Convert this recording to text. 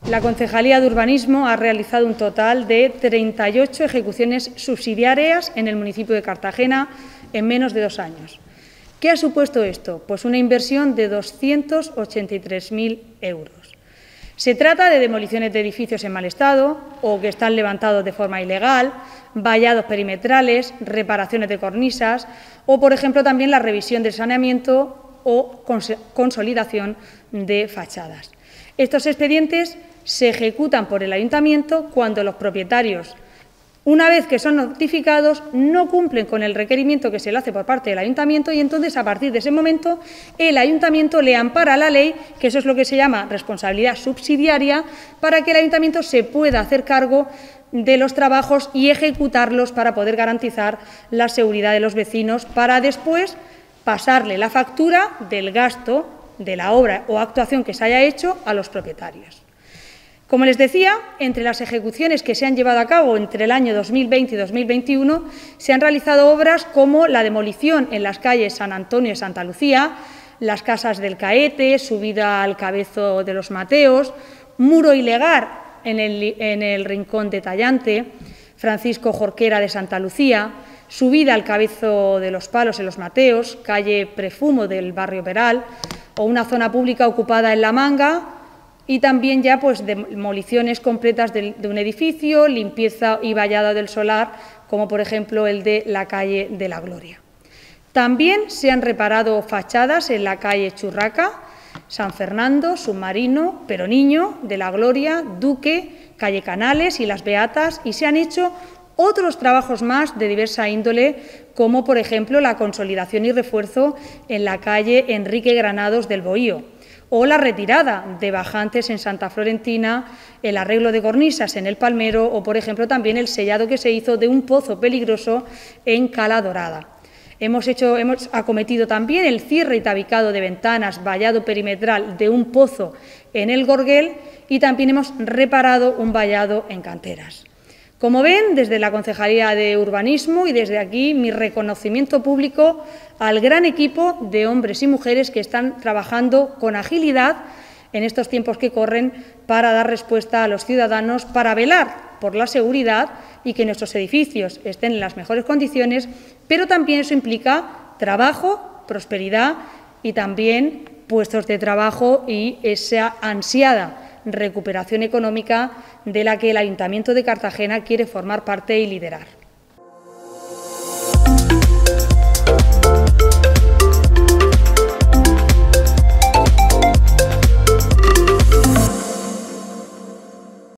La Concejalía de Urbanismo ha realizado un total de 38 ejecuciones subsidiarias en el municipio de Cartagena en menos de 2 años. ¿Qué ha supuesto esto? Pues una inversión de 283.000 euros. Se trata de demoliciones de edificios en mal estado o que están levantados de forma ilegal, vallados perimetrales, reparaciones de cornisas o, por ejemplo, también la revisión del saneamiento o consolidación de fachadas. Estos expedientes se ejecutan por el Ayuntamiento cuando los propietarios, una vez que son notificados, no cumplen con el requerimiento que se le hace por parte del Ayuntamiento y entonces, a partir de ese momento, el Ayuntamiento le ampara la ley, que eso es lo que se llama responsabilidad subsidiaria, para que el Ayuntamiento se pueda hacer cargo de los trabajos y ejecutarlos para poder garantizar la seguridad de los vecinos, para después pasarle la factura del gasto de la obra o actuación que se haya hecho a los propietarios. Como les decía, entre las ejecuciones que se han llevado a cabo entre el año 2020 y 2021 se han realizado obras como la demolición en las calles San Antonio y Santa Lucía, las casas del Caete, subida al Cabezo de los Mateos, muro ilegal en el Rincón de Tallante, Francisco Jorquera de Santa Lucía, subida al Cabezo de los Palos en los Mateos, calle Prefumo del barrio Peral, o una zona pública ocupada en La Manga, y también ya pues demoliciones completas de un edificio, limpieza y vallado del solar, como por ejemplo el de la calle de la Gloria. También se han reparado fachadas en la calle Churraca, San Fernando, Submarino, Peroniño, de la Gloria, Duque, calle Canales y Las Beatas, y se han hecho otros trabajos más de diversa índole, como por ejemplo la consolidación y refuerzo en la calle Enrique Granados del Bohío, o la retirada de bajantes en Santa Florentina, el arreglo de cornisas en El Palmero o, por ejemplo, también el sellado que se hizo de un pozo peligroso en Cala Dorada. Hemos acometido también el cierre y tabicado de ventanas, vallado perimetral de un pozo en El Gorguel y también hemos reparado un vallado en Canteras. Como ven, desde la Concejalía de Urbanismo y desde aquí mi reconocimiento público al gran equipo de hombres y mujeres que están trabajando con agilidad en estos tiempos que corren para dar respuesta a los ciudadanos, para velar por la seguridad y que nuestros edificios estén en las mejores condiciones, pero también eso implica trabajo, prosperidad y también puestos de trabajo y esa ansiada recuperación económica de la que el Ayuntamiento de Cartagena quiere formar parte y liderar.